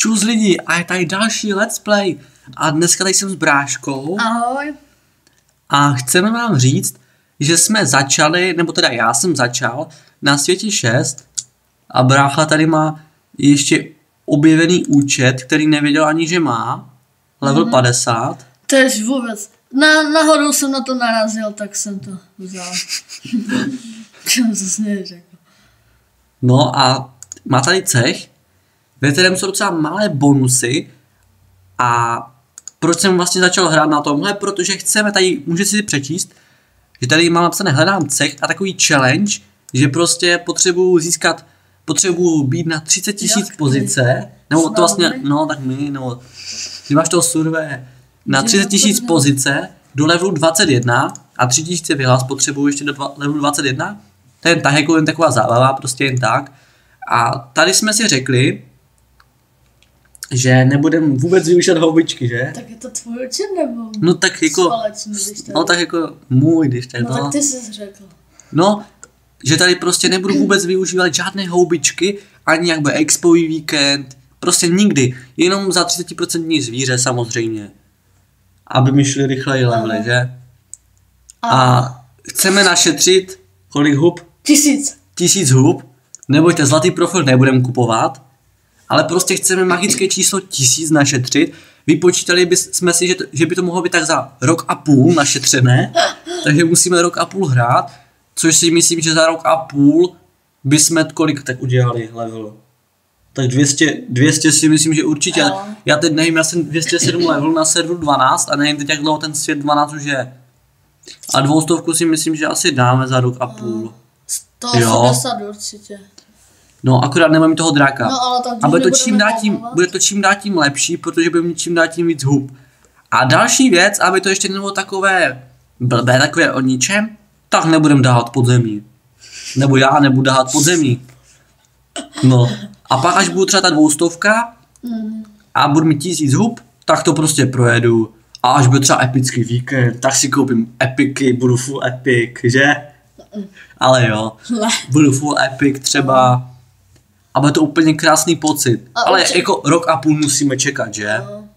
Čus lidi, a je tady další let's play. A dneska tady jsem s Bráškou. Ahoj. A chceme vám říct, že jsme začali, nebo teda já jsem začal na světě 6. A Brácha tady má ještě objevený účet, který nevěděl ani, že má. Level 50. Tež vůbec. Nahoru jsem na to narazil, tak jsem to vzal. Jsem zase neřekl. No a má tady cech, ve kterém jsou docela malé bonusy. A proč jsem vlastně začal hrát na tomhle? Protože chceme tady, můžete si přečíst, že tady mám napsané hledám cech a takový challenge, že prostě potřebuju být na 30 000 pozice, nebo to vlastně, no tak nebo ty máš toho surve na 30 000 pozice do levelu 21 a 3000 vyhlas potřebuju ještě do levelu 21. To je tak jako jen taková zábava, prostě jen tak. A tady jsme si řekli, že nebudeme vůbec využívat houbičky, že? Tak je to tvůj účet nebo? No tak jako, no tak jako můj, když tak. No tak ty jsi řekl. No, že tady prostě nebudu vůbec využívat žádné houbičky, ani jak bude expový víkend, prostě nikdy, jenom za 30% zvíře samozřejmě. Aby mi šly rychleji levely, že? A chceme našetřit, kolik hub? 1000. 1000 hub, nebojte, zlatý profil nebudeme kupovat, ale prostě chceme magické číslo 1000 našetřit. Vypočítali jsme si, že by to mohlo být tak za rok a půl našetřené, takže musíme rok a půl hrát, což si myslím, že za rok a půl bychom kolik tak udělali level. Tak 200 si myslím, že určitě. Já teď nevím, já jsem 207 level na serveru 12 a nevím teď, jak dlouho ten svět 12 už je. A 200 si myslím, že asi dáme za rok a půl. 180 určitě. No, akorát nemám toho dráka. No, ale tak a bude to čím dál tím lepší, protože bude mít čím dál tím víc hub. A další věc, aby to ještě nebylo takové blbé, takové o ničem, tak nebudem dávat podzemí. Nebo já nebudu dávat podzemí. No. A pak až budu třeba ta 200 a budu mít 1000 hub, tak to prostě projedu. A až bude třeba epický víkend, tak si koupím epiky, budu full epic, že? Ale jo, budu full epic třeba. A bude to úplně krásný pocit. Ale jako rok a půl musíme čekat, že?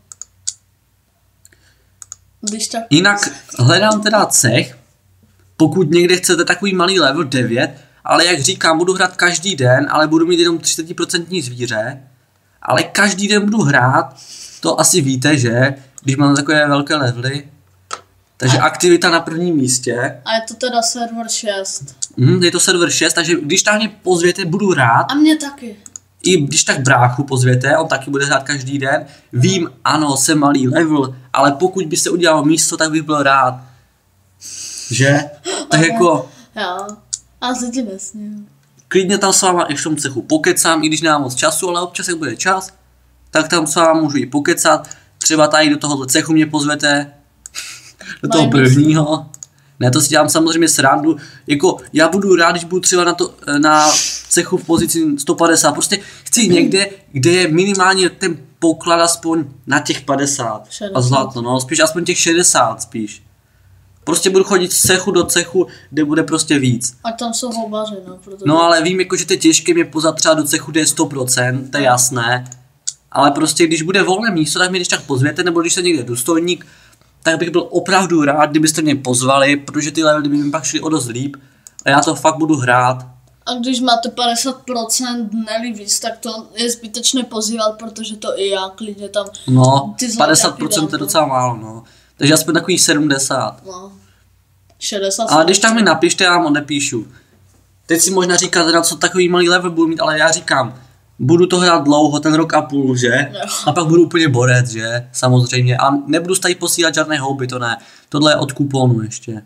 Jinak hledám teda cech, pokud někde chcete takový malý level 9, ale jak říkám, budu hrát každý den, ale budu mít jenom 30% zvíře. Ale každý den budu hrát, to asi víte, že? Když mám takové velké levely. Takže aktivita na prvním místě. A je to teda server 6. Je to server 6, takže když tak mě pozvěte, budu rád. A mě taky. I když tak Bráchu pozvěte, on taky bude hrát každý den. Vím, ano, jsem malý level, ale pokud byste udělal místo, tak bych byl rád. Že? Tak jako... Jo, a se ti nesně. Klidně tam s váma i v tom cechu pokecám, i když nemám moc času, ale občas jak bude čas, tak tam s váma můžu i pokecat. Třeba tady do tohoto cechu mě pozvete. Do toho prvního. Ne, to si dělám samozřejmě srandu. Jako, já budu rád, když budu třeba na cechu v pozici 150. Prostě chci někde, kde je minimálně ten poklad aspoň na těch 50. 60. A zlato, no, spíš aspoň těch 60 spíš. Prostě budu chodit z cechu do cechu, kde bude prostě víc. A tam jsou houbaři, no. Protože... No, ale vím, jako, že to je těžké mě pozvat třeba do cechu, kde je 100%, to je jasné. Ale prostě, když bude volné místo, tak mě když tak pozvěte, nebo když se někde důstojník, tak bych byl opravdu rád, kdybyste mě pozvali, protože ty levely by mi pak šly o dost líp a já to fakt budu hrát. A když máte 50% ne víc, tak to je zbytečné pozývat, protože to i já klidně tam... No, 50% je docela málo, no. Takže aspoň takových 70. No, 60. Ale když tak mi napište, já vám odepíšu. Teď si možná říkáte, na co takový malý level budu mít, ale já říkám, budu to hrát dlouho, ten rok a půl, že? No. A pak budu úplně borec, že? Samozřejmě. A nebudu tady posílat žádné houby, to ne. Tohle je od kuponu ještě.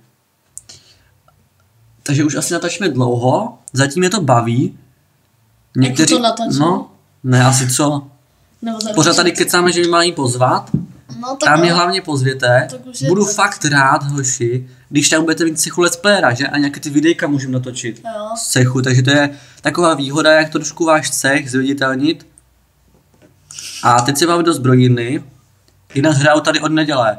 Takže už asi natačíme dlouho. Zatím je to baví. Někteří... Jak to natačíme? No, ne, asi co? Pořád tady kecáme, že mi mají pozvat. No, tak a mě hlavně pozvěte. Budu to. Fakt rád, hoši, když tak budete mít cechu let's playera, že? A nějaké ty videjka můžeme natočit z cechu, takže to je taková výhoda, jak trošku váš cech zviditelnit. A teď se máme do zbrojírny. Jinak hraju tady od neděle.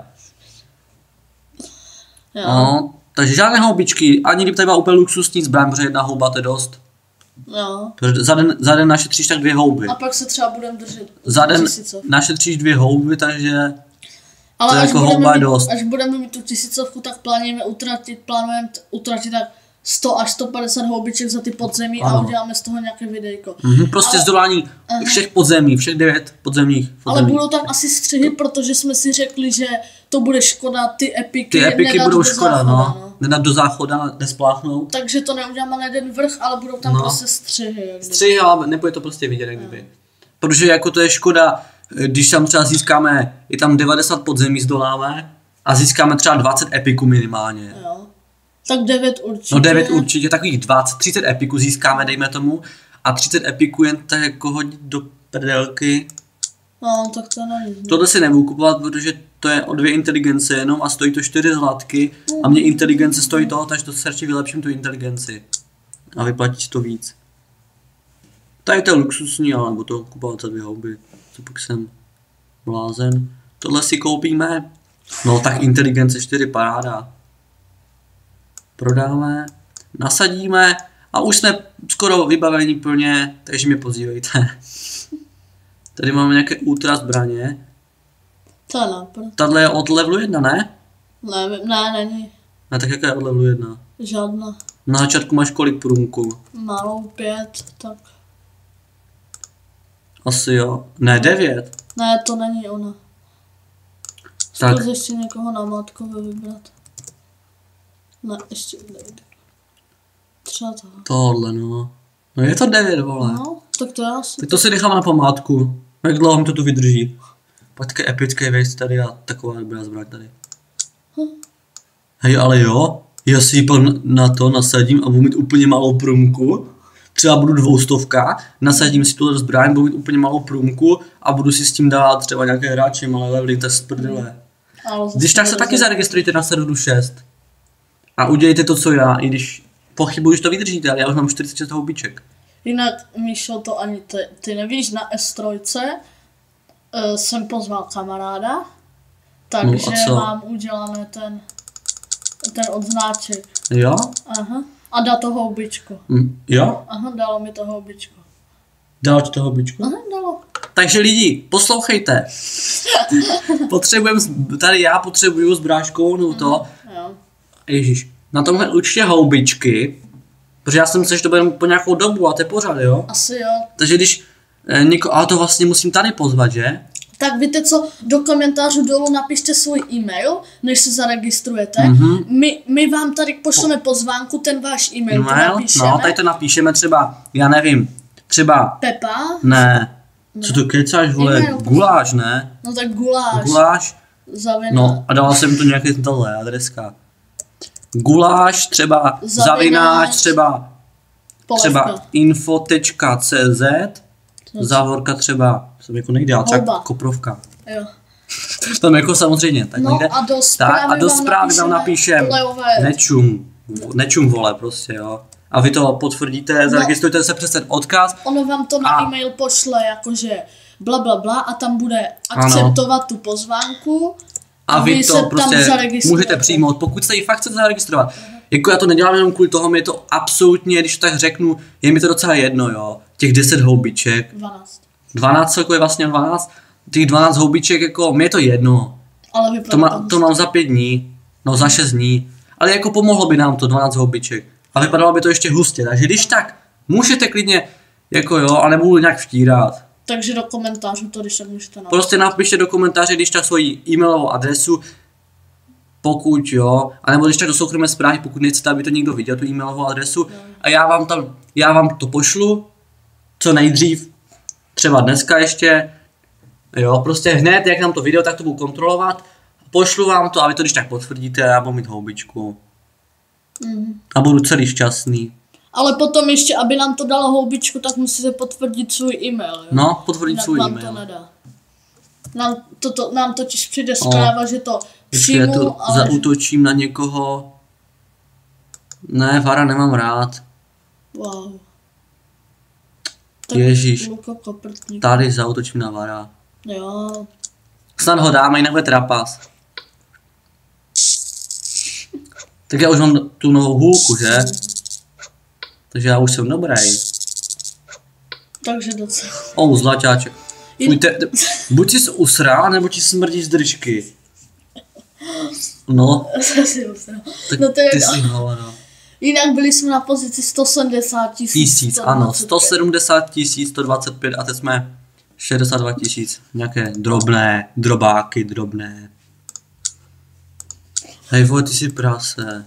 Jo. No, takže žádné houbičky, ani kdyby tady byla úplně luxusní zbraň, protože jedna houba to je dost. Jo. Protože za den našetříš tak 2 houby. A pak se třeba budeme držet Za den 1000. našetříš 2 houby, takže Ale to je až, jako budeme houba mít, dost. až budeme mít tu 1000, tak plánujeme utratit tak 100 až 150 houbiček za ty podzemí Ano. a uděláme z toho nějaké videjko. Prostě Ale- zdolání všech podzemí, všech 9 podzemních. Ale budou tam asi střihy, protože jsme si řekli, že to bude škoda ty epiky Ty epiky nedat budou do škoda, záchoda, no. Nedat do záchoda, nespláchnout. Takže to neuděláme na jeden vrch, ale budou tam No. prostě střihy. jak kdyby. Střih, ale nebude to prostě vidět, jak kdyby. Protože jako to je škoda, když tam třeba získáme, je tam 90 podzemí zdoláme a získáme třeba 20 epiků minimálně. Jo. Tak 9 určitě. No 9 určitě, takových 20, 30 epiků získáme, dejme tomu. A 30 epiků jen tak jako hodit do prdelky. No, tak to není. Tohle si nebudu kupovat, protože to je o 2 inteligence jenom a stojí to 4 zlatky. A mě inteligence stojí toho, takže to radši vylepším tu inteligenci. A vyplatí to víc. Tady to je luxusní, ale budu to kupovat za 2 houby. Co pak jsem blázen. Tohle si koupíme. No tak inteligence 4 paráda. Prodáme, nasadíme a už jsme skoro vybavení plně, takže mě pozývejte. Tady máme nějaké ultra zbraně. To je nápad. Tahle je od levelu 1, ne? Ne, není. Ne, tak jaká je od levelu 1? Žádná. Na začátku máš kolik průmků? Malou 5, tak. Asi jo. Ne, 9. Ne, to není ona. Tak. Zkus ještě někoho na mátkově vybrat. Ne, ještě nevím. Třeba toho. Tohle, no. No je to 9, vole. No, tak to já si. Tak to si nechám na památku. Jak dlouho mi to tu vydrží. Pak také epické věc tady a taková dobrá zbraň tady. Hej, ale jo, já si ji pak na to nasadím a budu mít úplně malou průmku. Třeba budu 200, nasadím si tuhle zbraň, budu mít úplně malou průmku a budu si s tím dát třeba nějaké hráče, malé levely, to je z prdele. Ale zase Když tak se to taky zaregistrujte na serveru 6. A udělejte to, co já, i když pochybuji, že to vydržíte, ale já už mám 46 houbiček. Jinak, Míšo, to ani ty nevíš, na S3 jsem pozval kamaráda, takže No a co? mám udělané ten odznáček. Jo? Aha. A dá to houbičko. Jo? Aha, dalo mi to houbičko. Dal ti to houbičku? Aha, dalo. Takže lidi, poslouchejte. Tady já potřebuju s bráškou, no to. Jo. Ježíš, na tomhle určitě houbičky, protože já jsem myslel, že to bude po nějakou dobu a to je pořád, jo? Asi jo. Takže když ale to vlastně musím tady pozvat, že? Tak víte co, do komentářů dolů napište svůj e-mail, než se zaregistrujete. My vám tady pošleme pozvánku, ten váš e-mail to napíšeme. No, tady to napíšeme třeba, já nevím, třeba, Pepa, ne, co to kecáš, vole, E-mail, guláš, ne? no tak guláš, Guláš, zavináč. no a dala jsem to nějaký tohle adreska. Guláš, třeba zavináč, třeba Polévka. info.cz, závorka třeba, jsem jako nejde, ale třeba Houba. koprovka. Jo. Tam jako samozřejmě, tak No nejde. a do Tak zprávy a do zprávy vám napíšem olejové. nečum vole prostě, jo. A vy to potvrdíte, zaregistrujte se přes ten odkaz. Ono vám to na A- e-mail pošle jakože bla bla bla a tam bude akceptovat tu pozvánku A vy vy to se tam prostě zaregistrujete. můžete přijmout, pokud se ji fakt chcete zaregistrovat. Jako já to nedělám jenom kvůli toho, mi je to absolutně, když to tak řeknu, je mi to docela jedno, jo. Těch 10 houbiček, 12. 12 celkově vlastně 12, těch 12 houbiček, jako mi je to jedno. Ale vy To mám za 5 dní, no za 6 dní, ale jako pomohlo by nám to 12 houbiček. A vypadalo by to ještě hustě, takže když tak, můžete klidně, jako jo, a nebudu nějak vtírat. Takže do komentářů to, když tak můžete napsat. Prostě napište do komentáře, když tak svoji e-mailovou adresu, pokud jo, anebo když tak do soukromé zprávy, pokud nechcete, aby to někdo viděl, tu e-mailovou adresu, a já vám to pošlu, co nejdřív, třeba dneska ještě, jo, prostě hned, jak nám to video, tak to budu kontrolovat, pošlu vám to a vy to když tak potvrdíte a budu mít houbičku. A budu celý šťastný. Ale potom ještě, aby nám to dalo houbičku, tak musíte potvrdit svůj e-mail. Jo? No, potvrdit Jinak svůj vám e-mail. to nedá. Nám totiž přijde zpráva, že to Ještě já to přijmu, ale zaútočím na někoho. Ne, Vara nemám rád. wow. Tak Ježíš. Luko Koprtník. Tady zaútočím na Vara. Jo. Snad ho dáme, jinak bude trapas. Tak já už mám tu novou hůlku, že? Takže já už jsem dobrý. Takže docela. Zlaťáček. Buď jsi usrá, nebo ti smrdí z držky. No. Tak no to je ty jsi hovado. Jinak byli jsme na pozici 170 tisíc, ano, 170 125 a teď jsme 62 000. Nějaké drobáky. Hej vole, ty jsi prase.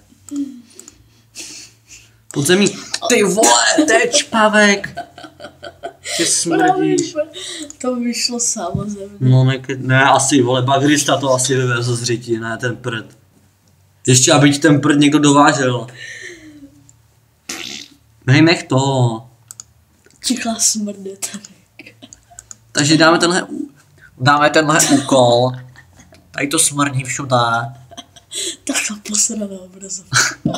Podzemí, ty vole, teč pavek. Ty smrdíš. To vyšlo samozřejmě. No ne, asi vole, bagrista to asi vyvezl z řití, ne ten prd. Ještě aby ti ten prd někdo dovážel. Nech to. Tichá smrde tady. Takže dáme tenhle úkol. Tady to smrdí všude. Takhle posraná obrazovka.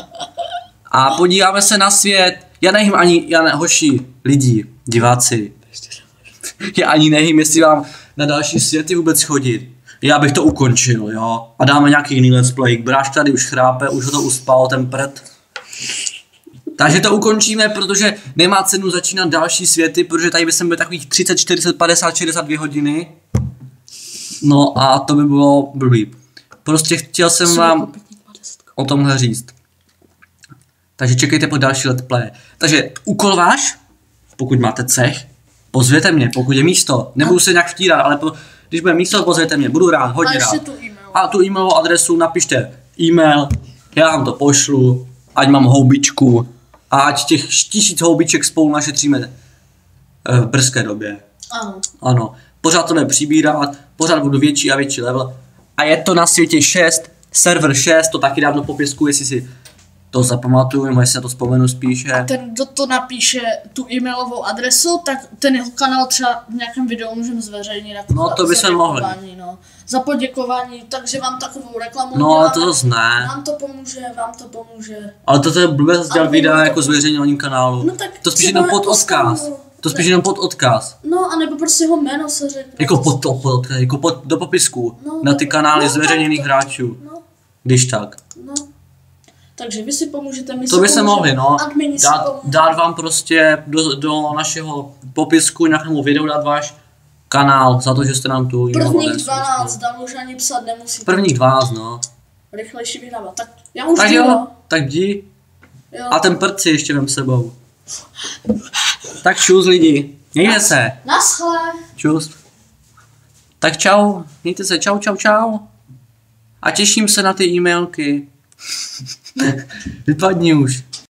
A podíváme se na svět. Já nevím hoši, lidi, diváci. Já ani nevím, jestli vám na další světy vůbec chodit. Já bych to ukončil, jo. A dáme nějaký jiný let's play. Bráš tady už chrápe, už ho to uspal ten prd. Takže to ukončíme, protože nemá cenu začínat další světy, protože tady by jsem byl takových 30, 40, 50, 62 hodiny. No a to by bylo blbý. Prostě chtěl jsem vám o tomhle říct. Takže čekejte po další let's play. Takže úkol váš, pokud máte cech, pozvěte mě, pokud je místo. Nebudu se nějak vtírat, ale když bude místo, pozvěte mě, budu rád, hodně rád. A tu e-mailovou adresu napište e-mail, já vám to pošlu, ať mám houbičku. A ať těch 1000 houbiček spolu našetříme v brzké době. Ano. Pořád to bude přibírat, pořád budu větší a větší level. A je to na světě 6, server 6, to taky dám do popisku, jestli si to zapamatuju, nebo jestli na to vzpomenu spíše. A ten, kdo to napíše tu e-mailovou adresu, tak ten jeho kanál třeba v nějakém videu můžeme zveřejnit. Jako no to bychom mohli. No. Za poděkování, takže vám takovou reklamu no, ale to zase ne. Vám to pomůže. Ale to je blbé zase dělat videa jako zveřejňování kanálu. No tak to spíš jenom pod odkaz. To spíš jenom pod odkaz. No, anebo prostě jeho jméno se řekne. Jako do popisku. No, na ty kanály zveřejněných hráčů. No. Když tak. No. Takže vy si pomůžete, my to by se mohli, no. Dát vám prostě do našeho popisku nějakému videu dát váš kanál za to, že jste nám tu prvních 12, tam už ani psat nemusíte. Prvních 12, no. Rychlejší vyhrávat. Tak já už tak jo, tak jdi. Jo. A ten prd si ještě vem sebou. Tak čus lidi, mějte se. Naschle. Čus. Tak čau, mějte se, čau. A těším se na ty e-mailky. Vypadni už.